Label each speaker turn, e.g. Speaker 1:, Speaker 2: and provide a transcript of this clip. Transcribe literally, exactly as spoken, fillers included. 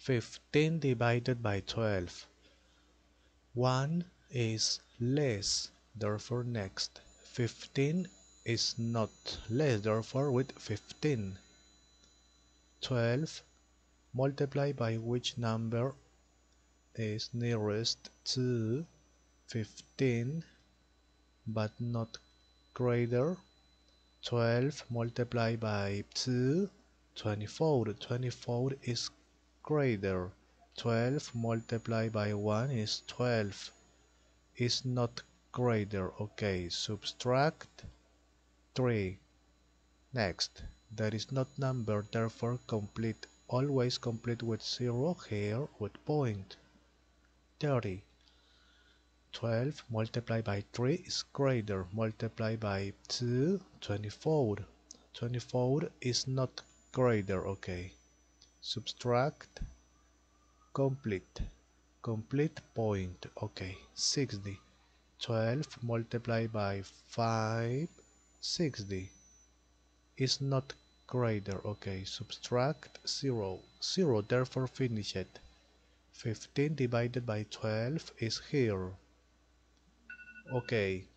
Speaker 1: fifteen divided by twelve. one is less, therefore next. fifteen is not less, therefore with fifteen. twelve multiplied by which number is nearest to fifteen but not greater. twelve multiplied by two, twenty-four. twenty-four is greater. twelve multiplied by one is twelve. Is not greater. Okay, subtract three. Next, there is not number, therefore complete. Always complete with zero, here with point. thirty. twelve multiplied by three is greater. Multiplied by two, twenty-four. twenty-four is not greater. Okay. Subtract, complete. Complete point. Okay. sixty. twelve multiplied by five, sixty. Is not greater. Okay. Subtract zero. zero, therefore finish it. fifteen divided by twelve is here. Okay,